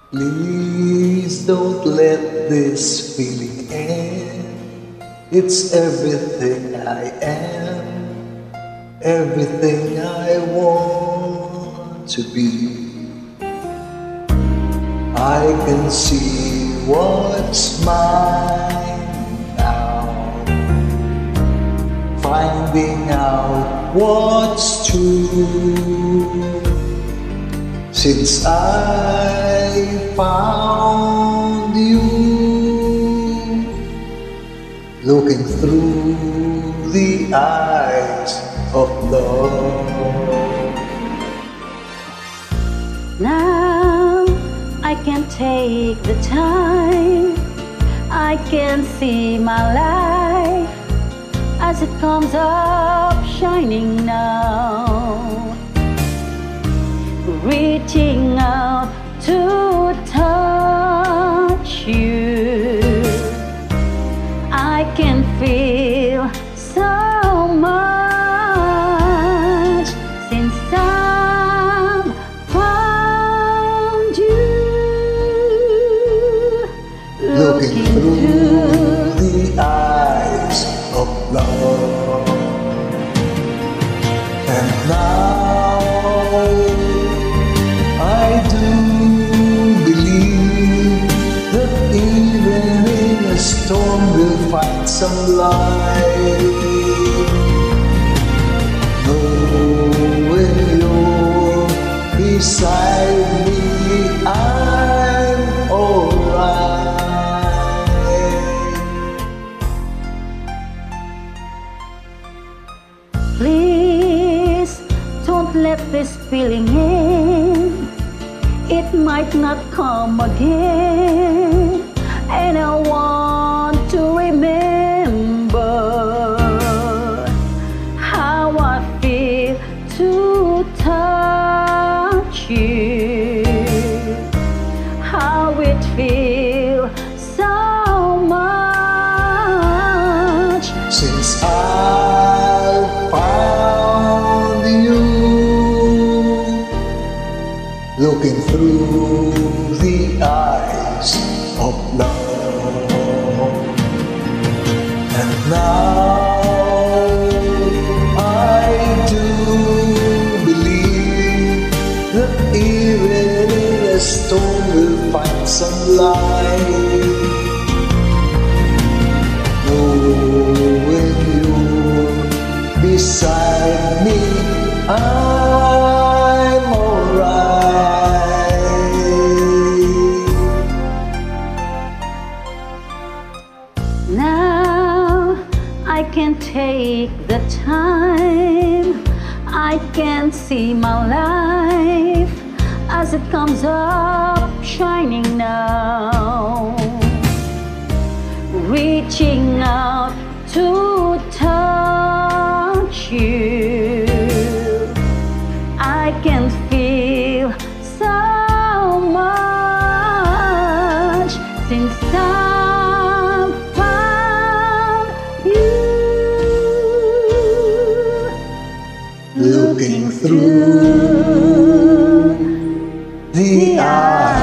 Please don't let this feeling end. It's everything I am, everything I want to be. I can see what's mine now, finding out what's true. Since I found you, looking through the eyes of love. Now I can take the time, I can see my life as it comes up shining now, reaching out to touch you. I can feel so much since I've found you. Looking through the eyes of love. And now I do believe that even in a storm we'll find some light. Knowing you're beside me, I'm alright. Please don't let this feeling in. It might not come again, and I want to remember how I feel to touch you, how it feels so much since I found you. Looking through the eyes of love. And now I do believe that even in a storm we'll find some light. Knowing you're beside me, I'm alright. Now I can take the time, I can see my life as it comes up shining now, reaching out to touch you. I can feel so much since I've found you. Looking through the eyes